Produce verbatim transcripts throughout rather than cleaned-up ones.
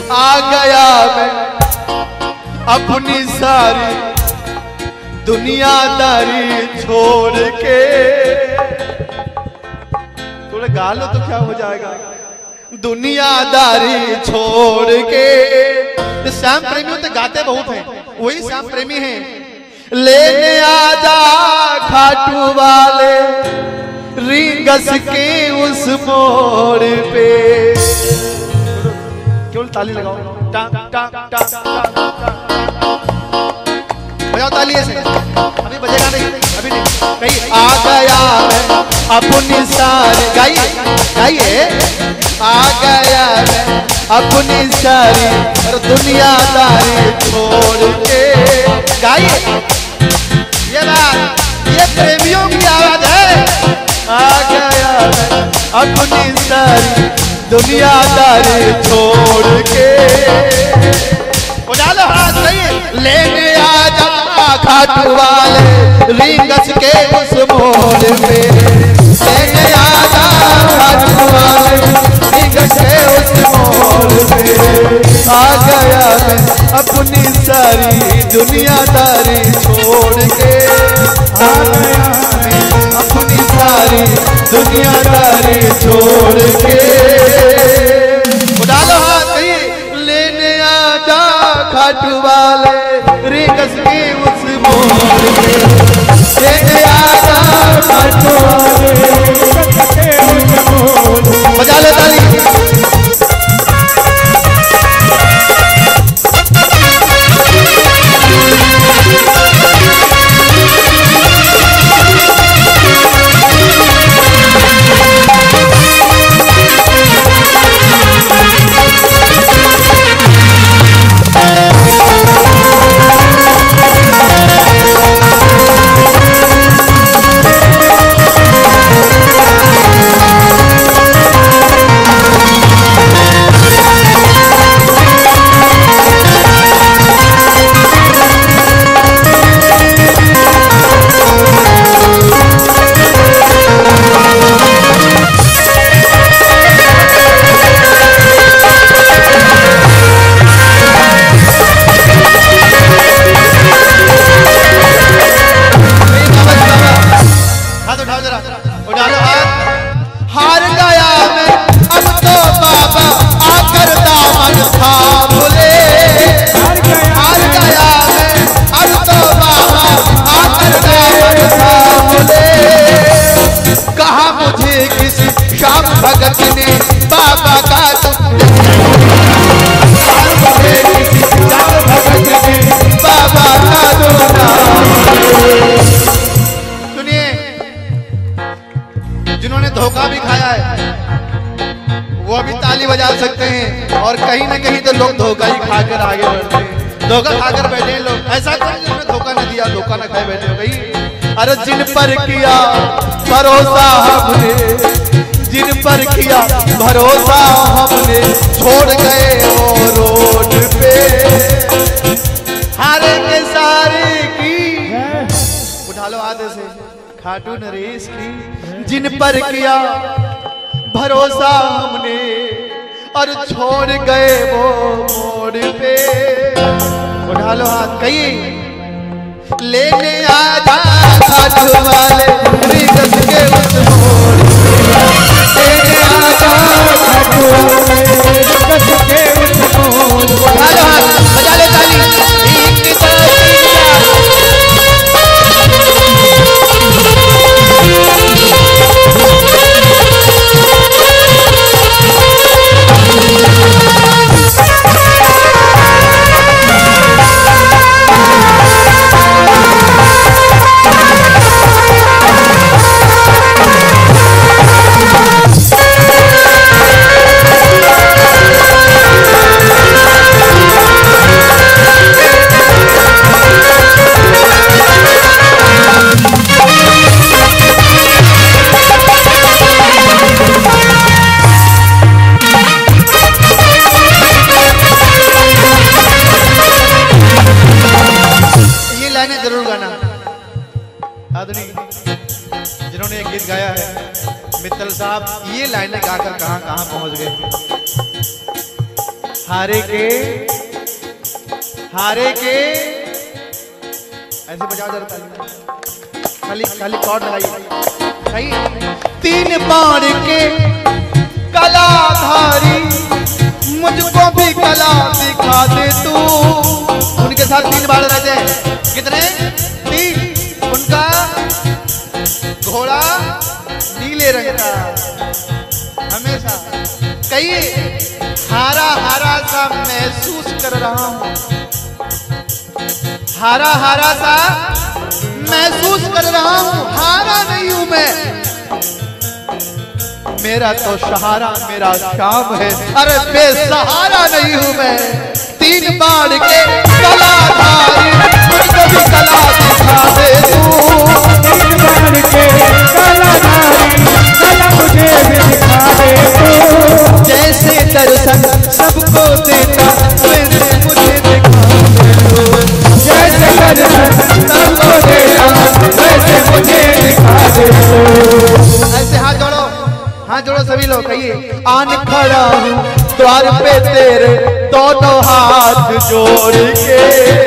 आ गया मैं अपनी सारी दुनियादारी छोड़ के। थोड़े गा लो तो क्या हो जाएगा। दुनियादारी छोड़ के। श्याम प्रेमियों तो गाते बहुत हैं, वही श्याम प्रेमी हैं। लेने आजा खाटू वाले रींगस के उस मोड़ पे। केवल ताली लगाओ, टा टा टा टा बजाओ ताली ऐसे। अभी बजेगा नहीं, अभी नहीं। कहिए आ गया मैं अपनी सारी, गाइए गाइए। आ गया मैं अपनी सारी और दुनियादारी छोड़ के। गाइए ये बात, ये प्रेमियों की आवाज है। आ गया मैं अपनी सारी दुनियादारी छोड़ के। उठा लो हाथ, कहिए लेने आजा खाटू वाले रींगस के उस मोड़ पे। लेने आजा खाटू वाले रींगस के उस मोड़ पे। आ गया मैं अपनी सारी दुनियादारी छोड़ के। आ गया मैं अपनी सारी दुनियादारी छोड़ के। उठा लो हाथ, लेने आजा खाटू वाले रींगस के उस मोड़ पे। लेने आजा खाटू वाले रींगस के उस मोड़ पे। बजा लो ताली। हार गया मैं अब तो बाबा आकर दामन थाम ले। हार गया मैं अब तो बाबा आकर दामन थाम ले। कहा मुझे किसी श्याम भगत ने बाबा का तुम। मुझे किसी श्याम भगत ने बाबा का तुम। सुनिए, जिन्होंने धोखा भी खाया है वो भी ताली बजा सकते हैं। और कहीं ना कहीं तो लोग धोखा ही खाकर आगे बढ़ते हैं। धोखा खाकर बैठे हैं लोग। ऐसा कोई जिन्होंने धोखा न दिया, धोखा न खाए बैठे हो गई। अरे जिन पर किया भरोसा हमने, जिन पर किया भरोसा हमने, छोड़ गए वो रोड पे। हारेंगे सारे की। उठा लो आधे से। खाटू नरेश की। जिन पर किया भरोसा हमने और छोड़ गए वो मोड़ पे। उठा लो हाथ, कहिए लेने आजा खाटू वाले रींगस के उस मोड़ पे। लेने आजा खाटू वाले रींगस के उस मोड़ पे। उठा लो हाथ, बजा लो ताली। जिन्होंने एक गीत गाया है मित्तल साहब, ये लाइनें गाकर कहां कहां पहुंच गए। हारे के हारे के ऐसे बजाओ जरा ताली, खाली खाली कॉर्ड लगाइए। सही तीन बाण के कलाधारी मुझको भी कला दिखा दे तू। उनके साथ तीन बाण रहते हैं, कितने? तीन। उनका घोड़ा नीले रंग का हमेशा। कहिए हारा हारा सा महसूस कर रहा हूं, हारा हारा सा महसूस कर रहा हूं। हारा नहीं हूं मैं, मेरा तो सहारा मेरा शाम है। अरे बेसहारा नहीं हूं मैं। तीन बाण के कलाधारी मुझको भी कला दिखा दे तू। तीन बाण के कलाधारी कला मुझे भी दिखा दे तू। जैसे दर्शन सबको देता वैसे मुझे दिखा दे तू। जैसे दर्शन सबको देता वैसे मुझे दिखा दे तू। ऐसे हाथ जोड़ो, हाथ जोड़ो सभी लोग। कहिए आन खड़ा हूँ द्वार पे तेरे दोनों हाथ जोड़ के।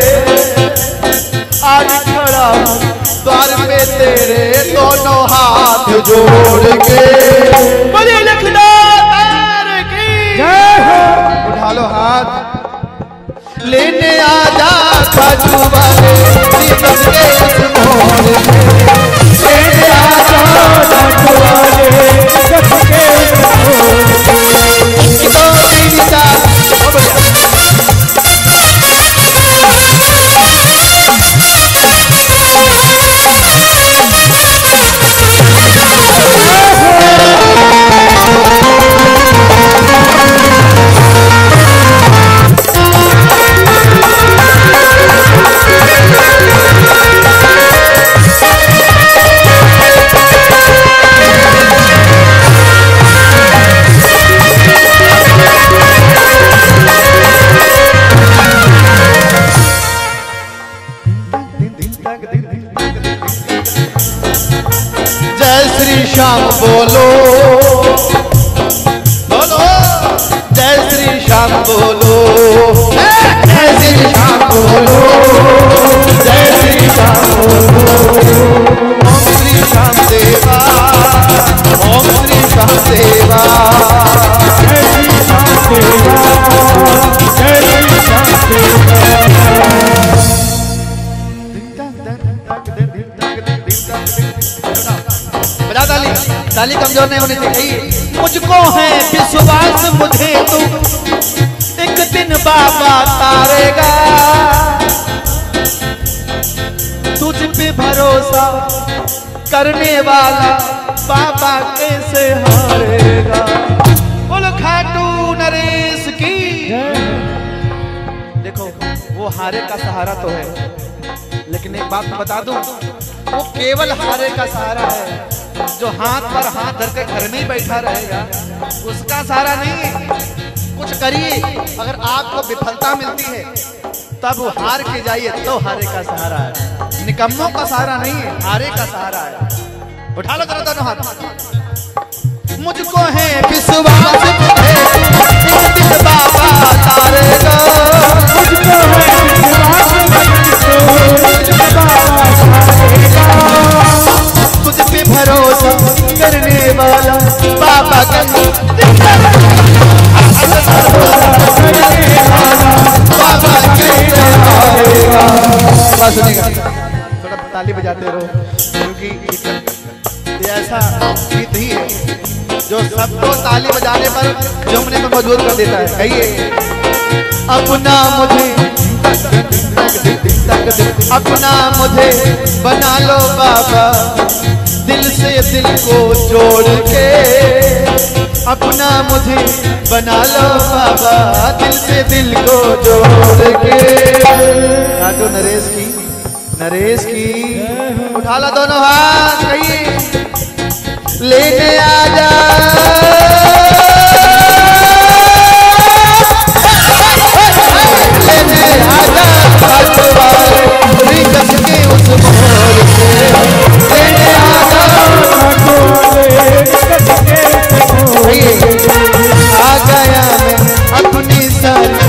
आन खड़ा हूँ द्वार पे तेरे दोनों हाथ जोड़ के। बोलिए लखनऊ की जय हो। उठा लो हाथ, लेने आजा खाजू वाले दीपक के उस मोड़ में। लेने आजा खाजू वाले दीपक के उस मोड़ में। तो मेरी चाल ओ बढ़िया। जय श्री श्याम बोलो बोलो, जय श्री श्याम बोलो, जय श्री श्याम बोलो, जय श्री श्याम बोलो। ओम श्री श्याम देवा, ओम श्री श्याम देवा, जय श्री श्याम देवा, जय श्री श्याम देवा। बजा ताली, ताली कमजोर नहीं होनी चाहिए। मुझको है विश्वास मुझे तू एक दिन बाबा तारेगा। तुझ पे भरोसा करने वाला बाबा कैसे हारेगा। बोलो खाटू नरेश की। देखो वो हारे का सहारा तो है, लेकिन एक बात बता दूं, वो केवल हारे का सहारा है। जो हाथ पर हाथ धरकर घर में ही बैठा रहेगा उसका सहारा नहीं है। कुछ करिए, अगर आपको विफलता मिलती है तब हार के जाइए तो हारे का सहारा है। निकम्मों का सहारा नहीं है, हारे का सहारा है। उठा लो जरा दोनों हाथ। मुझको है विश्वास एक दिन बाबा तारेगा। मुझको है विश्वास तुझ पे भरोसा करने वाला बाबा का बाबा सुनेगा। थोड़ा ताली बजाते रहो, क्योंकि ये ऐसा गीत ही है जो सबको ताली बजाने पर जमने में मजबूर कर देता है। कहिए अपना मुझे अपना मुझे बना लो बाबा, दिल से दिल को जोड़ के। अपना मुझे बना लो बाबा, दिल से दिल को जोड़ के। राजू नरेश की, नरेश की। उठा लो दोनों हाथ, कहिए लेने आजा लेने आजा के उस मोड़ से। लेने आजा आ गया मैं अपनी सारी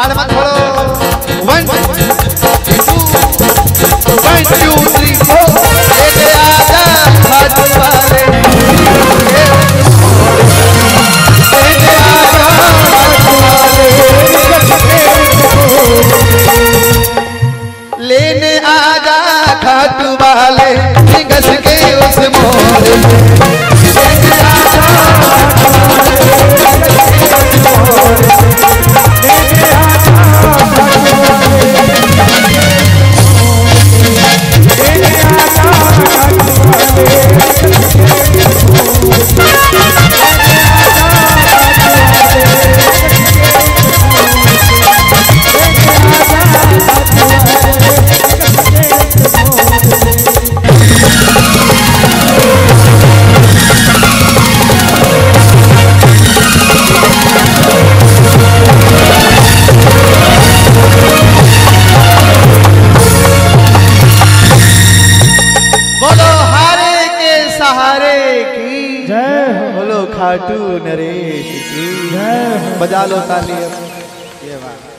हार मत छोड़ो। One two one two three four लेके आजा खाटू वाले लेके आजा खाटू वाले लेने आजा खाटू वाले घस के उस मोर लेने आजा खाटू नरेश की बजा लो ताली। ये बात